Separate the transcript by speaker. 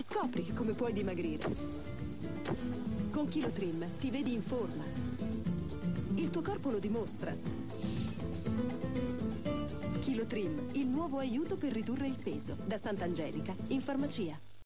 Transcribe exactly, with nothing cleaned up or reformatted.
Speaker 1: Scopri come puoi dimagrire. Con Kilotrim ti vedi in forma. Il tuo corpo lo dimostra. Kilotrim, il nuovo aiuto per ridurre il peso. Da Sant'Angelica, in farmacia.